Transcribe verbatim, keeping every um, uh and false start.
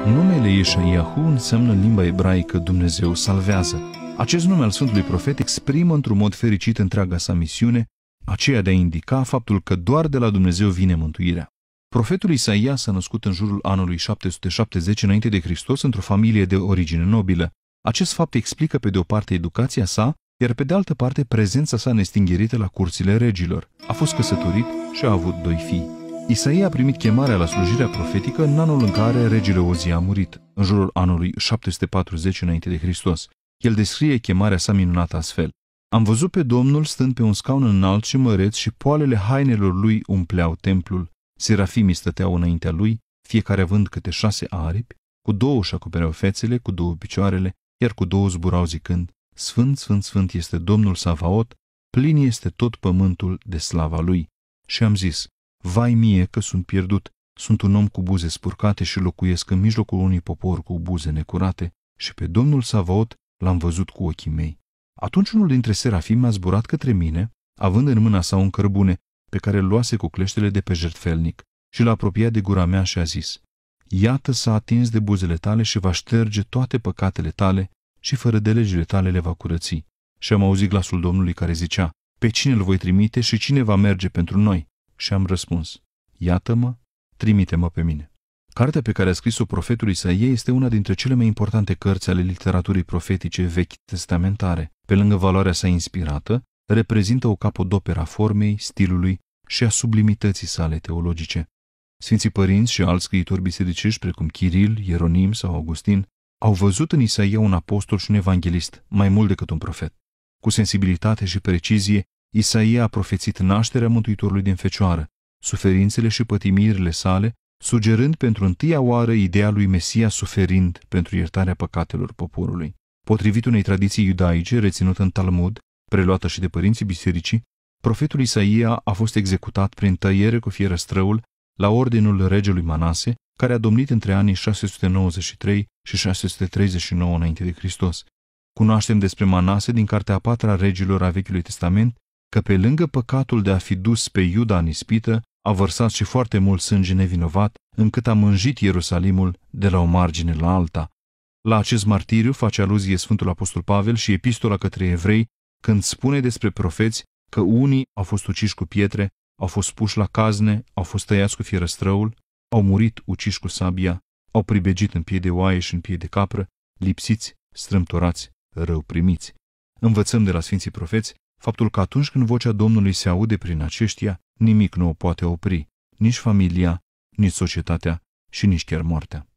Numele Ieșaiahu înseamnă în limba ebraică Dumnezeu salvează. Acest nume al Sfântului Profet exprimă într-un mod fericit întreaga sa misiune, aceea de a indica faptul că doar de la Dumnezeu vine mântuirea. Profetul Isaia s-a născut în jurul anului șapte sute șaptezeci înainte de Hristos într-o familie de origine nobilă. Acest fapt explică pe de o parte educația sa, iar pe de altă parte prezența sa nestingherită la curțile regilor. A fost căsătorit și a avut doi fii. Isaia a primit chemarea la slujirea profetică în anul în care regele Ozia a murit, în jurul anului șapte sute patruzeci înainte de Hristos. El descrie chemarea sa minunată astfel: Am văzut pe Domnul stând pe un scaun înalt și măreț și poalele hainelor lui umpleau templul. Serafimii stăteau înaintea lui, fiecare având câte șase aripi, cu două își acopereau fețele, cu două picioarele, iar cu două zburau zicând: Sfânt, sfânt, sfânt este Domnul Savaot, plin este tot pământul de slava lui. Și am zis: Vai mie că sunt pierdut, sunt un om cu buze spurcate și locuiesc în mijlocul unui popor cu buze necurate, și pe Domnul Savaot l-am văzut cu ochii mei. Atunci unul dintre serafimi a zburat către mine, având în mâna sa un cărbune, pe care îl luase cu cleștele de pe jertfelnic, și l-a apropiat de gura mea și a zis: Iată s-a atins de buzele tale și va șterge toate păcatele tale și fără de legile tale le va curăți. Și am auzit glasul Domnului care zicea: Pe cine îl voi trimite și cine va merge pentru noi? Și am răspuns: Iată-mă, trimite-mă pe mine. Cartea pe care a scris-o profetul Isaia este una dintre cele mai importante cărți ale literaturii profetice vechi testamentare. Pe lângă valoarea sa inspirată, reprezintă o capodoperă a formei, stilului și a sublimității sale teologice. Sfinții părinți și alți scriitori bisericești, precum Chiril, Ieronim sau Augustin, au văzut în Isaia un apostol și un evanghelist, mai mult decât un profet. Cu sensibilitate și precizie, Isaia a profețit nașterea Mântuitorului din Fecioară, suferințele și pătimirile sale, sugerând pentru întâia oară ideea lui Mesia suferind pentru iertarea păcatelor poporului. Potrivit unei tradiții iudaice reținută în Talmud, preluată și de părinții bisericii, profetul Isaia a fost executat prin tăiere cu fierăstrăul la ordinul regelui Manase, care a domnit între anii șase sute nouăzeci și trei și șase sute treizeci și nouă înainte de Hristos. Cunoaștem despre Manase din cartea a patra a regilor a Vechiului Testament că pe lângă păcatul de a fi dus pe Iuda în ispită, a vărsat și foarte mult sânge nevinovat, încât a mânjit Ierusalimul de la o margine la alta. La acest martiriu face aluzie Sfântul Apostol Pavel și epistola către evrei, când spune despre profeți că unii au fost uciși cu pietre, au fost puși la cazne, au fost tăiați cu fierăstrăul, au murit uciși cu sabia, au pribegit în pie de oaie și în pie de capră, lipsiți, strâmtorați, rău primiți. Învățăm de la Sfinții Profeți faptul că atunci când vocea Domnului se aude prin aceștia, nimic nu o poate opri, nici familia, nici societatea și nici chiar moartea.